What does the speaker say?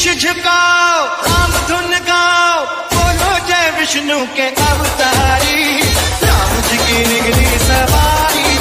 झुकाओ, राम धुन गाओ, बोलो जय विष्णु के अवतारी, राम जी की निगली सवारी।